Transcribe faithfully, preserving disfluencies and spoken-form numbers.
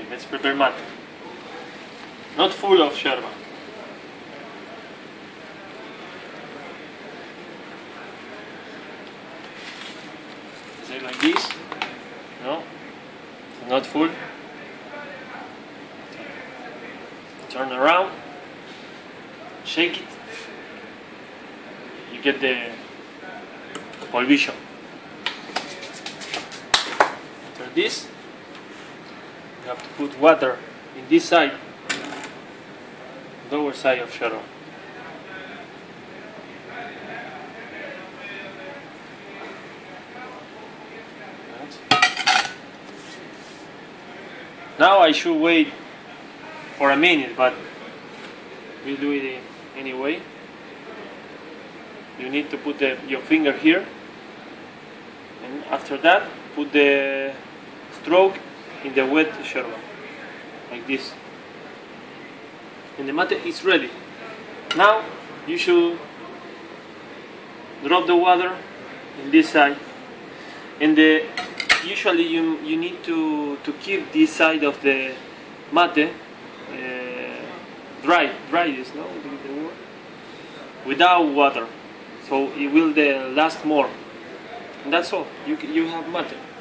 Okay, let's prepare mate. Not full of yerba. Is it like this? No? Not full. Turn around. Shake it. You get the polvillo. After this, you have to put water in this side, lower side of yerba. Now I should wait for a minute, but we'll do it anyway. You need to put the, your finger here, and after that put the stroke in the wet yerba, like this. And the mate is ready. Now you should drop the water in this side, and the usually you you need to to keep this side of the mate uh, dry. Dry is no the word, without water, so it will uh, last more. And that's all. You you have mate.